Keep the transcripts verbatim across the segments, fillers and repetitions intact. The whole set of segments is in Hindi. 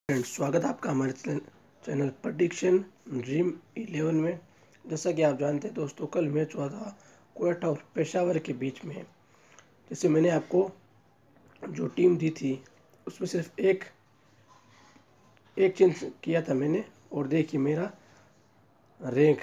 फ्रेंड्स, स्वागत है आपका हमारे चैनल प्रेडिक्शन ड्रीम इलेवन में। जैसा कि आप जानते हैं दोस्तों, कल मैच हुआ था क्वेटा और पेशावर के बीच में। जैसे मैंने आपको जो टीम दी थी उसमें सिर्फ एक एक चेंज किया था मैंने, और देखिए मेरा रैंक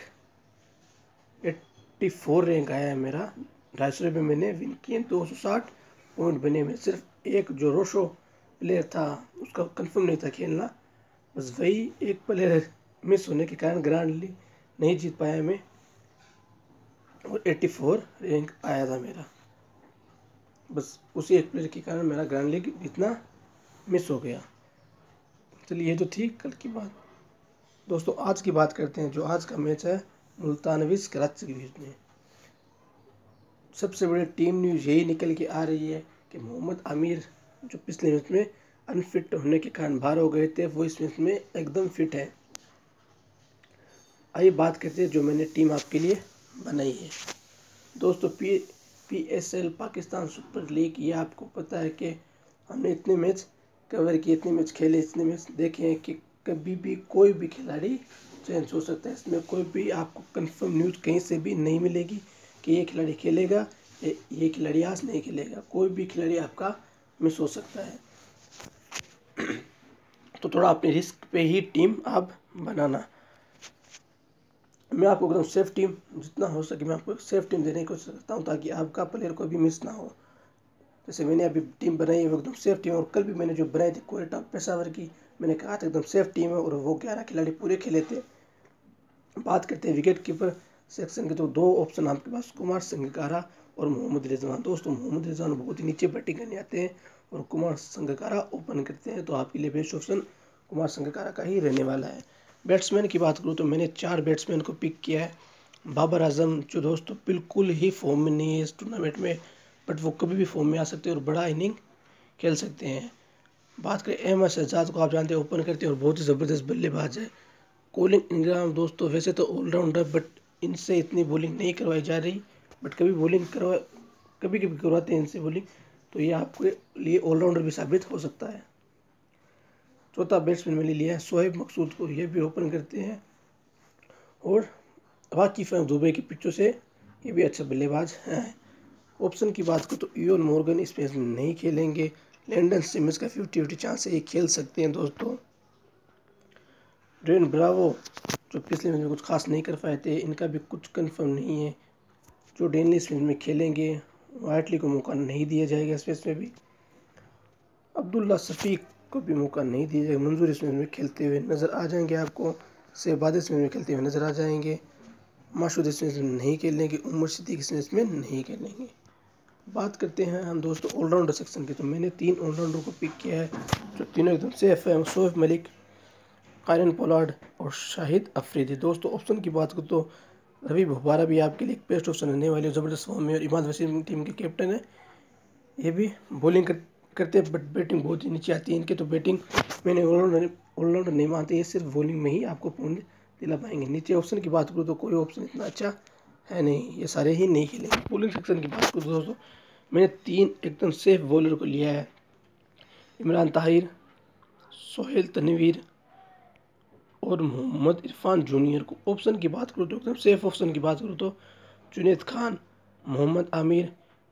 चौरासी रैंक आया है मेरा। ढाई सौ रुपये मैंने विन किए, दो सौ साठ पॉइंट बने में। सिर्फ एक जो रोशो प्लेयर था उसका कंफर्म नहीं था खेलना, बस वही एक प्लेयर मिस होने के कारण ग्रैंड लीग नहीं जीत पाया मैं, और चौरासी रैंक आया था मेरा। बस उसी एक प्लेयर के कारण मेरा ग्रैंड लीग इतना मिस हो गया। चलिए, ये तो थी कल की बात। दोस्तों, आज की बात करते हैं। जो आज का मैच है मुल्तानविस कराची के बीच में, सबसे बड़ी टीम न्यूज़ यही निकल के आ रही है कि मोहम्मद आमिर जो पिछले मैच में अनफिट होने के कारण बाहर हो गए थे, वो इस मैच में एकदम फिट है। आइए बात करते हैं जो मैंने टीम आपके लिए बनाई है। दोस्तों, P P S L Pakistan super league, ये आपको पता है कि हमने इतने मैच कवर किए, इतने मैच खेले, इतने मैच देखे हैं कि कभी भी कोई भी खिलाड़ी चेंज हो सकता है। इसमें कोई भी आपको कंफर्म न्यूज़ कहीं से भी नहीं मिलेगी कि ये खिलाड़ी खेलेगा, ये ये खिलाड़ी आज नहीं खेलेगा। कोई भी खिलाड़ी आपका मिस हो सकता है। तो थोड़ा अपने रिस्क पे ही टीम आप बनाना। मैं आपको एकदम सेफ टीम, जितना हो सके मैं आपको एक सेफ टीम देने की कोशिश करता हूँ, ताकि आपका प्लेयर को भी मिस ना हो। जैसे मैंने अभी टीम बनाई है वो एकदम सेफ टीम है, और कल भी मैंने जो बनाई थी क्वेटा पेशावर की, मैंने कहा था एकदम सेफ टीम है, और वो ग्यारह खिलाड़ी पूरे खेले थे। बात करते हैं विकेट कीपर सेक्शन के, तो दो ऑप्शन आपके पास, कुमार संगकारा और मोहम्मद रिजवान। दोस्तों, मोहम्मद रिजवान बहुत ही नीचे बैटिंग करने आते हैं और कुमार संगकारा ओपन करते हैं, तो आपके लिए बेस्ट ऑप्शन कुमार संगकारा का ही रहने वाला है। बैट्समैन की बात करूँ तो मैंने चार बैट्समैन को पिक किया है। बाबर आजम, जो दोस्तों बिल्कुल ही फॉर्म में नहीं है इस टूर्नामेंट में, बट वो कभी भी फॉर्म में आ सकते हैं और बड़ा इनिंग खेल सकते हैं। बात करें अहमद शहजाद को, आप जानते हैं ओपन करते हैं और बहुत ही ज़बरदस्त बल्लेबाज है। कोलिन इंग्राम दोस्तों वैसे तो ऑलराउंडर, बट इनसे इतनी बॉलिंग नहीं करवाई जा रही, बट कभी बॉलिंग करवा कभी कभी करवाते हैं इनसे बॉलिंग, तो ये आपके लिए ऑलराउंडर भी साबित हो सकता है। चौथा बैट्समैन मैंने लिया है शोएब मकसूद को, ये भी ओपन करते हैं, और वाकिफ हैं दुबई की पिचों से, ये भी अच्छा बल्लेबाज हैं। ऑप्शन की बात करूँ तो इयोन मॉर्गन इस मैच में नहीं खेलेंगे। लैंडन सिमंस का फिफ्टी फिफ्टी चांस है, ये खेल सकते हैं दोस्तों। ड्वेन ब्रावो जो पिछले मैच में कुछ खास नहीं कर पाए थे, इनका भी कुछ कंफर्म नहीं है। जो डेनली इस मैच में खेलेंगे, वाइटली को मौका नहीं दिया जाएगा इस मैच में भी। अब्दुल्ला शफीक को भी मौका नहीं दिया जाएगा। मंजूर इस मैच में खेलते हुए नज़र आ जाएंगे आपको, शहबाज इस मैच में खेलते हुए नज़र आ जाएंगे, मासूद इस मैच में नहीं खेलेंगे, उमर सिद्दीक इस मैच में नहीं खेलेंगे। बात करते हैं हम दोस्तों ऑलराउंडर सेक्शन की, तो मैंने तीन ऑलराउंडर को पिक किया है जो तीनों एकदम सेफ है। शोएब मलिक, कायरन पोलार्ड और शाहिद अफरीदी। दोस्तों, ऑप्शन की बात करूँ तो रवि बोपारा भी आपके लिए एक बेस्ट ऑप्शन रहने वाले, ज़बरदस्त फॉर्म में, और इमाद वसीम टीम के कैप्टन है। ये भी बॉलिंग कर, करते हैं, बट बैटिंग बहुत ही नीचे आती है इनके, तो बैटिंग मैंने ऑलराउंडर ऑलराउंडर नहीं मानते, ये सिर्फ बॉलिंग में ही आपको पॉइंट दिला पाएंगे। नीचे ऑप्शन की बात करूँ तो कोई ऑप्शन इतना अच्छा है नहीं, ये सारे ही नहीं खेलेंगे। बॉलिंग सेक्शन की बात करूँ तो दोस्तों मैंने तीन एकदम सेफ बॉलर को लिया है, इमरान ताहिर, सोहेल तनवीर और मोहम्मद इरफान जूनियर को। ऑप्शन की बात करूँ तो एकदम सेफ ऑप्शन की बात करूँ तो जुनैद खान, मोहम्मद आमिर,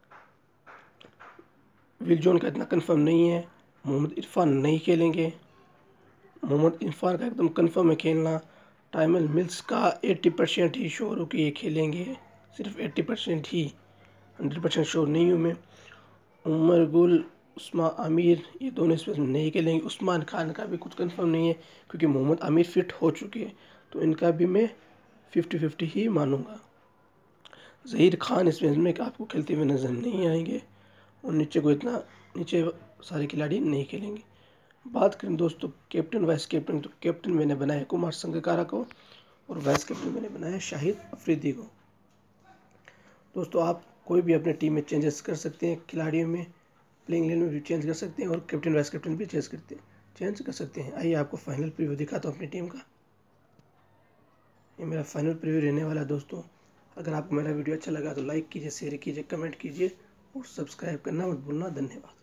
विल जॉन का इतना कंफर्म नहीं है, मोहम्मद इरफान नहीं खेलेंगे। मोहम्मद इरफान का एकदम कंफर्म है खेलना। टाइमल मिल्स का अस्सी परसेंट ही श्योर हो कि ये खेलेंगे, सिर्फ अस्सी परसेंट ही, हंड्रेड परसेंट श्योर नहीं हूँ मैं। उमर गुल, उस्मान आमिर, ये दोनों इस में नहीं खेलेंगे। उस्मान खान का भी कुछ कंफर्म नहीं है, क्योंकि मोहम्मद आमिर फिट हो चुके हैं, तो इनका भी मैं फिफ्टी फिफ्टी ही मानूंगा। ज़हीर खान इस मैच में आपको खेलते हुए नज़र नहीं आएंगे, और नीचे को इतना नीचे सारे खिलाड़ी नहीं खेलेंगे। बात करें दोस्तों कैप्टन वाइस कैप्टन, तो कैप्टन मैंने बनाया कुमार संगकारा को, और वाइस कैप्टन मैंने बनाया शाहिद अफरीदी को। दोस्तों, आप कोई भी अपने टीम में चेंजेस कर सकते हैं, खिलाड़ियों में, प्लेइंग इलेवन में भी चेंज कर सकते हैं, और कैप्टन वाइस कैप्टन भी चेंज करते हैं चेंज कर सकते हैं। आइए आपको फाइनल प्रीव्यू दिखाता हूँ अपनी टीम का। ये मेरा फाइनल प्रीव्यू रहने वाला है दोस्तों। अगर आपको मेरा वीडियो अच्छा लगा तो लाइक कीजिए, शेयर कीजिए, कमेंट कीजिए, और सब्सक्राइब करना मत भूलना। धन्यवाद।